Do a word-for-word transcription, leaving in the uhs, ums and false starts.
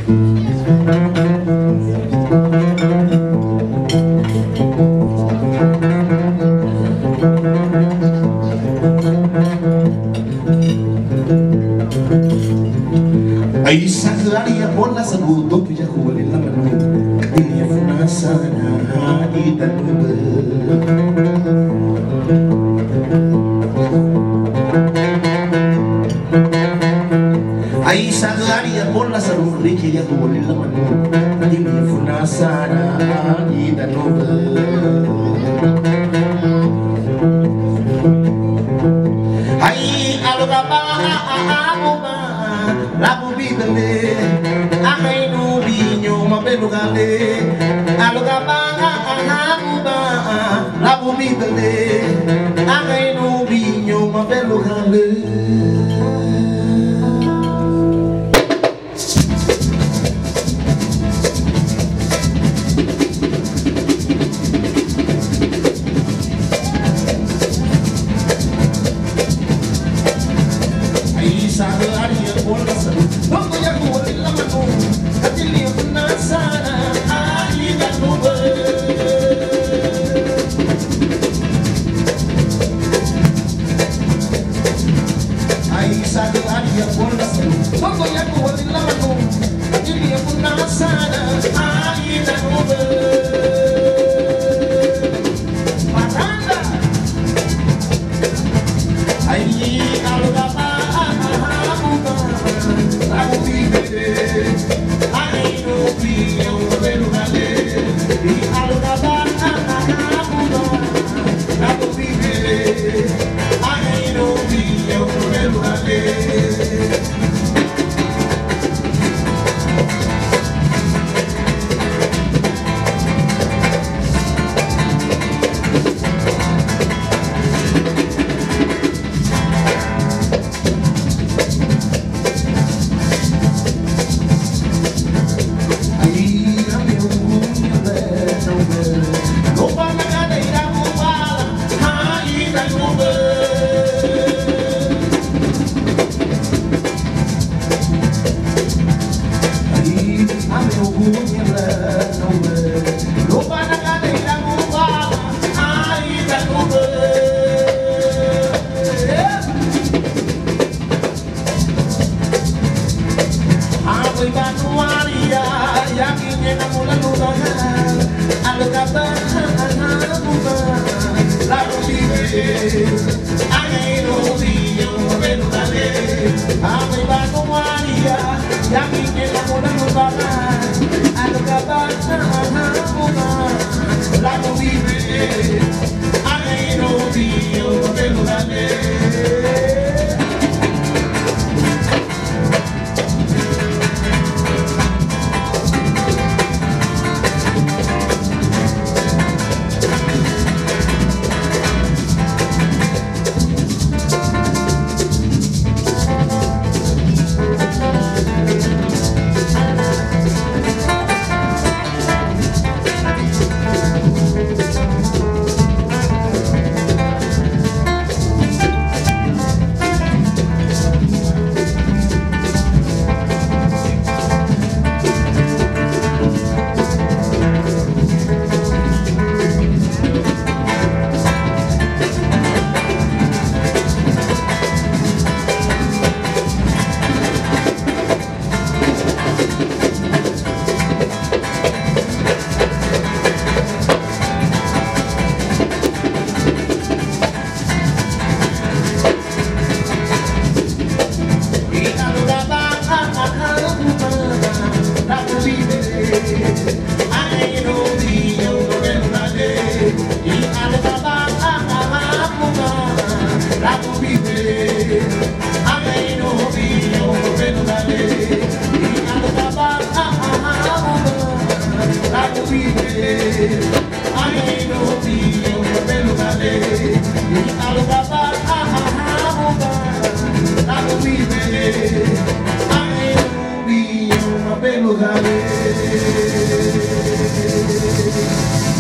Ahí sacaría por la salud, tú ya jugué en la mano, tenía una sana y tan nueva. Ahí sacaría por la salud, Ricky ya jugué en la mano, tenía una sana y tan nueva. Ahí a lo que va la bubidale, ay no viño mapelugale, alogabanga anabuba, la bubidale, ay no viño mapelugale. Ahí saldría por la salud, no voy a jugar en la mano, a ti le una sana, ahí la nube. Ahí saldría por la salud, no voy a jugar en la mano, a ti le una sana, ahí la nube. Patanda, ahí a lo que va. Lugares.